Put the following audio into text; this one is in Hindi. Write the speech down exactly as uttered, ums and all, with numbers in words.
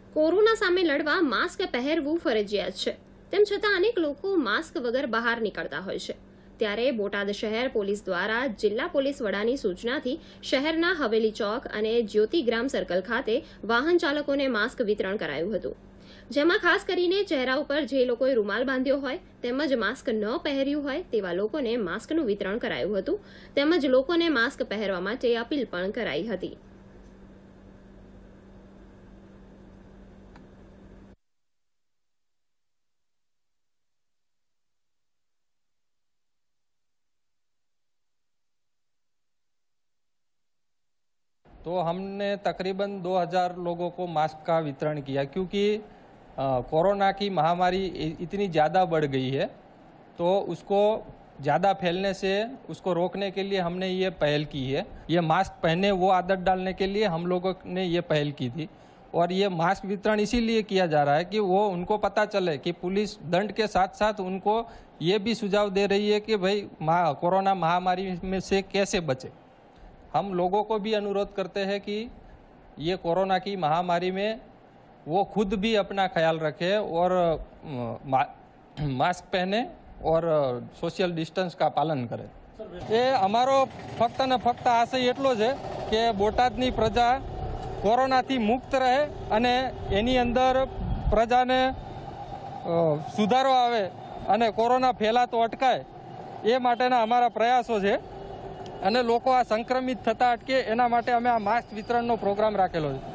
કોરોના સામે લડવા માસ્ક પહેરવું ફરજિયાત છે, તેમ છતાં અનેક લોકો માસ્ક વગર બહાર નીકળતા હોય છે। ત્યારે બોટાદ શહેર પોલીસ દ્વારા જિલ્લા પોલીસ વડાની સૂચનાથી શહેરના હવેલી ચોક અને જ્યોતિગ્રામ સર્કલ ખાતે વાહન ચાલકોને માસ્ક વિતરણ કરાયું હતું, જેમાં ખાસ કરીને ચહેરા ઉપર જે લોકોએ રૂમાલ બાંધ્યો હોય તેમજ માસ્ક ન પહેર્યું હોય તેવા લોકોને માસ્કનું વિતરણ કરાયું હતું, તેમજ લોકોને માસ્ક પહેરવા માટે અપીલ પણ કરાઈ હતી। तो हमने तकरीबन दो हज़ार लोगों को मास्क का वितरण किया, क्योंकि कोरोना की महामारी इतनी ज़्यादा बढ़ गई है, तो उसको ज़्यादा फैलने से उसको रोकने के लिए हमने ये पहल की है। ये मास्क पहने वो आदत डालने के लिए हम लोगों ने ये पहल की थी, और ये मास्क वितरण इसीलिए किया जा रहा है कि वो उनको पता चले कि पुलिस दंड के साथ साथ उनको ये भी सुझाव दे रही है कि भाई कोरोना महामारी में से कैसे बचे। हम लोगों को भी अनुरोध करते हैं कि ये कोरोना की महामारी में वो खुद भी अपना ख्याल रखें और मा, मास्क पहने और सोशल डिस्टेंस का पालन करें। ये अमारो फक्त ने फक्त आशय एटलो छे के बोटादनी प्रजा कोरोनाथी मुक्त रहे अने एनी अंदर प्रजाने सुधारो आवे अने कोरोना फैलातो अटकाय, ए माटेना अमारा प्रयासो छे। અને લોકો આ સંક્રમિત થતા અટકે એના માટે અમે આ માસ્ક વિતરણનો પ્રોગ્રામ રાખેલો છે।